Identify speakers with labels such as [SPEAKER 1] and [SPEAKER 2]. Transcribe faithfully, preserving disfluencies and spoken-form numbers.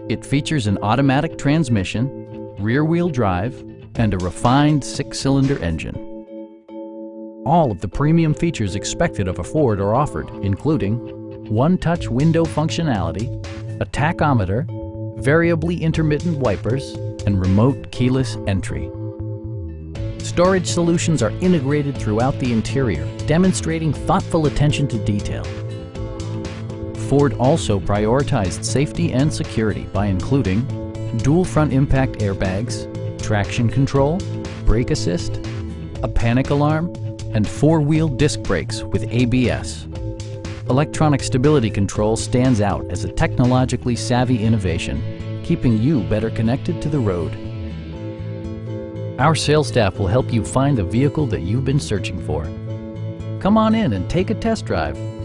[SPEAKER 1] It features an automatic transmission, rear-wheel drive, and a refined six-cylinder engine. All of the premium features expected of a Ford are offered, including one-touch window functionality, a tachometer, variably intermittent wipers, and remote keyless entry. Storage solutions are integrated throughout the interior, demonstrating thoughtful attention to detail. Ford also prioritized safety and security by including dual front impact airbags, traction control, brake assist, a panic alarm, and four-wheel disc brakes with A B S. Electronic stability control stands out as a technologically savvy innovation, keeping you better connected to the road. Our sales staff will help you find the vehicle that you've been searching for. Come on in and take a test drive.